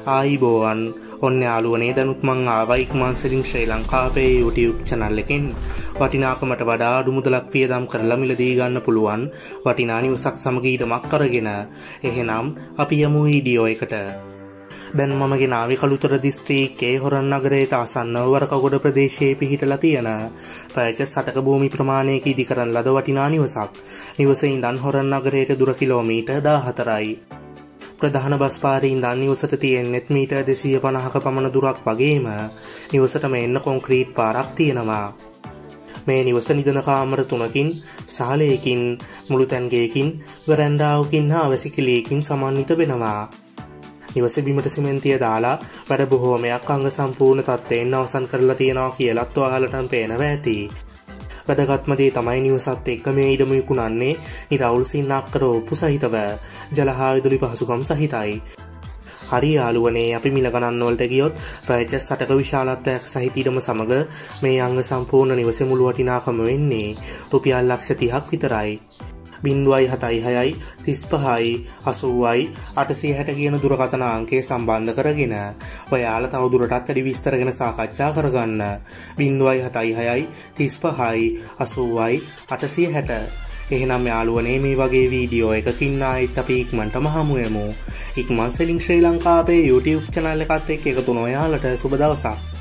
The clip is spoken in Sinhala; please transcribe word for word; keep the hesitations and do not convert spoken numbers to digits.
ආයිබෝවන් ඔන්න යාළුවනේ දැනුත් මං ආවා ඉක්මන් සෙලින් ශ්‍රී ලංකාවේ YouTube channel එකෙන් වටිනාකමට වඩා අඩු මුදලක් වියදම් කරලා මිලදී ගන්න පුළුවන් වටිනා නිවසක් සමග ඉඩමක් අරගෙන. එහෙනම් අපි යමු වීඩියෝ එකට. දැන් මම ගෙනාවේ කළුතර දිස්ත්‍රික්කයේ හොරන් නගරයට ආසන්නව වරකගොඩ ප්‍රදේශයේ පිහිටලා තියෙන පැය සතක භූමි ප්‍රමාණයක ඉදි කරන ලද වටිනා නිවසක්. නිවසේ ඉඳන් හොරන් නගරයට දුර කිලෝමීටර් දාහතරයි. ප්‍රධාන බස් පාරේ ඉඳන් නිවසට තියෙනෙත් මීටර් දෙසිය පනහක පමණ දුරක් වගේම නිවසටම එන්න කොන්ක්‍රීට් පාරක් තියෙනවා. මේ නිවස නිදන කාමර තුනකින්, ශාලයකින්, මුළු තැන්ගයකින්, වරැන්ඩාවකින් හා වැසිකිළියකින් සමන්විත වෙනවා. නිවස බිමට සිමෙන්තිය දාලා වැඩ බොහෝමයක් අංග සම්පූර්ණ තත්ත්වයෙන් අවසන් කරලා තියෙනවා කියලත් ඔයාලටම පේනවා ඇති. වැදගත්ම දේ තමයි නිවසත් එක්ක මේ ඉඩම විකුණන්නේ නිරවුල් සින්නක් කර ඔප්පු සහිතව ජල හා විදුලි පහසුකම් සහිතයි. හරි යාළුවනේ අපි මිල ගණන් වලට ගියොත් පැය සතක විශාලත්වයක් සහිත ඉඩම සමග මේ අංග සම්පූර්ණ නිවසේ මුළු වටිනාකම වෙන්නේ රුපියල් ලක්ෂ තිහක් විතරයි. බිංදුවයි හතයි හයයි තිස් පහයි අසූවයි අටසිය හැට කියන දුරකථන අංකය සම්බන්ධ කරගෙන ඔයාලා තව දුරටත් වැඩි විස්තර ගැන සාකච්ඡා කරගන්න. බිංදුවයි හතයි හයයි තිස් පහයි අසූවයි අටසිය හැට. එහෙනම් යාළුවනේ මේ වගේ වීඩියෝ එකකින් ආයෙත් අපි ඉක්මනටම හමු වෙමු. ඉක්මන් සෙලින් ශ්‍රී ලංකාවේ YouTube channel එකත් එක්ක එකතු වෙන ඔයාලට සුබ දවසක්.